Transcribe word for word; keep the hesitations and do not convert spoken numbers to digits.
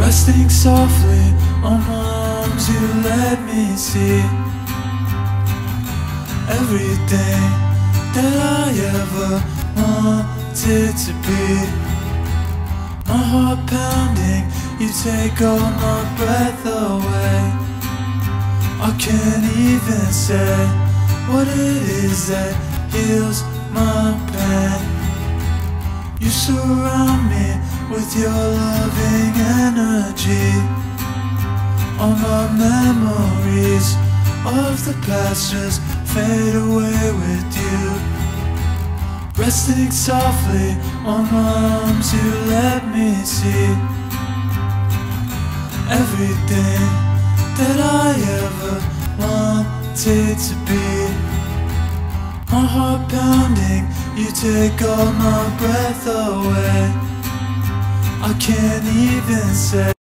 Resting softly on my arms, you let me see everything that I ever wanted to be. My heart pounding, you take all my breath away. I can't even say what it is that heals my pain. You surround me with your loving energy. All my memories of the past just fade away with you. Resting softly on my arms, you let me see everything that I ever wanted to be. My heart pounding, you take all my breath away. I can't even say